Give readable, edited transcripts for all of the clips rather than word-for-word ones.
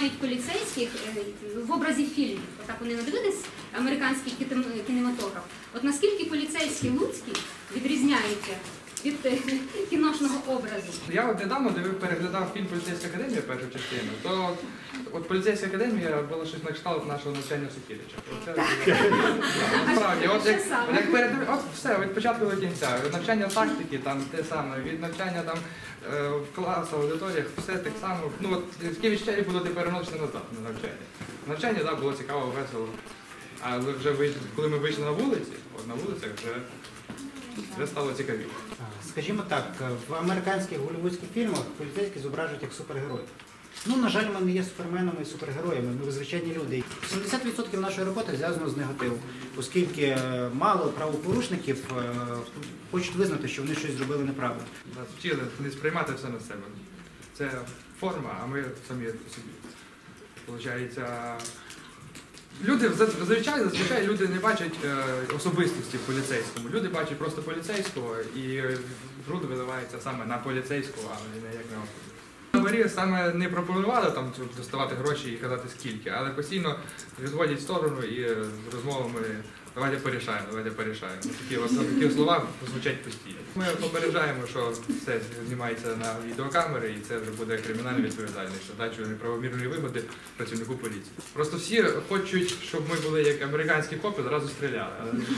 сприймають поліцейських в образі фільмів. Отак вони надивились американський кінематограф. От наскільки поліцейські луцькі відрізняються від кіношного образу? Я от недавно переглядав фільм «Поліцейська академія», першу частину, то от «Поліцейська академія» було щось на кшталт нашого навчання Сокілича. Насправді, от все, від початку до кінця. Від навчання тактики, там те саме, від навчання там в класах, аудиторіях, все так само. Ну от такі відчуття було переносити назад на навчання. Навчання, так, було цікаво, весело. Але вже коли ми вийшли на вулиці, от на вулицях вже стало цікавіше. Скажімо так, в американських голлівудських фільмах поліцейські зображують як супергерої. Ну, на жаль, ми не є суперменами і супергероями, ми звичайні люди. 70% нашої роботи зв'язано з негативом, оскільки мало правопорушників хочуть визнати, що вони щось зробили неправильно. Нас вчили не сприймати все на себе. Це форма, а ми самі собі. Получається, люди, зазвичай люди не бачать особистості в поліцейському. Люди бачать просто поліцейського і бруд виливається саме на поліцейського, а не як на особу. Хабарі саме не пропонували там доставати гроші і казати скільки, але постійно відводять в сторону і з розмовами давайте порішаємо. Такі слова звучать постійно. Ми попереджаємо, що все знімається на відеокамери і це вже буде кримінальна відповідальність, задачу неправомірної вигоди працівнику поліції. Просто всі хочуть, щоб ми були як американські копи, одразу стріляли.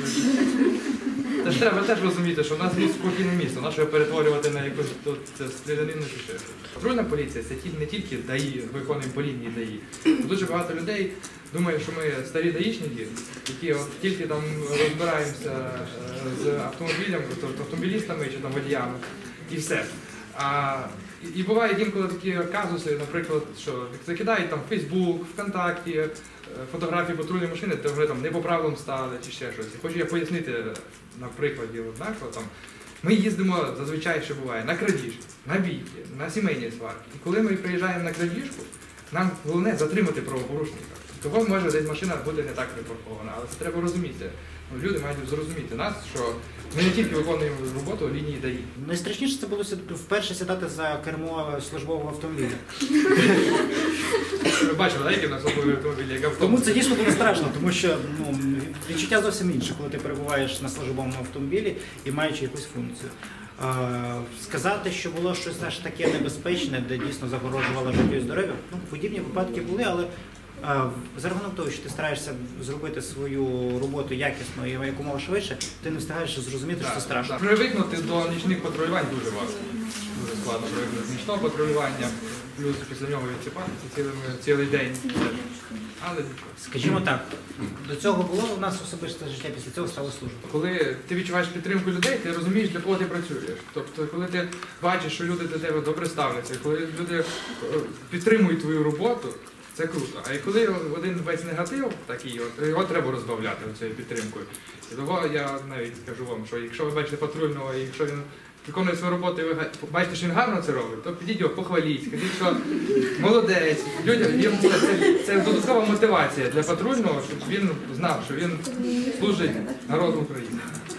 Тож треба теж розуміти, що в нас є спокійне місто, наше перетворювати на якусь стрілянину чи ще. Патрульна поліція – це не тільки ДАІ, виконуємо по лінії ДАІ. Дуже багато людей думає, що ми старі даїшники, які от тільки там розбираємося з автомобілістами чи там водіями і все. І бувають інколи такі казуси, наприклад, що закидають там в Фейсбук, ВКонтакті, фотографії патрульної машини, то вже там не по правилам стали чи ще щось. І хочу я пояснити на прикладі однаково. Ми їздимо зазвичай, що буває, на крадіжки, на бійки, на сімейні сварки. І коли ми приїжджаємо на крадіжку, нам головне затримати правопорушника. Того може десь машина бути не так припаркована, але це треба розуміти. Люди мають зрозуміти нас, що ми не тільки виконуємо роботу лінії ДАІ. Найстрашніше це було вперше сідати за кермо службового автомобіля. Ви бачили, які в нас службові автомобілі, як автобус. Тому це дійсно було страшно, тому що відчуття зовсім інше, коли ти перебуваєш на службовому автомобілі і маючи якусь функцію. Сказати, що було щось таке небезпечне, де дійсно загрожувало життю і здоров'ю, подібні випадки були, але за рахунок того, що ти стараєшся зробити свою роботу якісно і якомога швидше, ти не встигаєш зрозуміти, що це страшно. Привикнути до нічних патрулювань дуже важко. Дуже складно привикнути до нічного патрулювання, плюс після нього відсипатися цілий день. Але скажімо так, до цього було у нас особисте життя, після цього стало служба. Коли ти відчуваєш підтримку людей, ти розумієш, для кого ти працюєш. Тобто, коли ти бачиш, що люди до тебе добре ставляться, коли люди підтримують твою роботу, це круто. А коли один весь негатив, такий, його треба розбавляти цією підтримкою. І того я навіть скажу вам, що якщо ви бачите патрульного, і якщо він виконує свою роботу, і ви бачите, що він гарно це робить, то підіть його, похваліть, скажіть, що молодець. Це додаткова мотивація для патрульного, щоб він знав, що він служить народу України.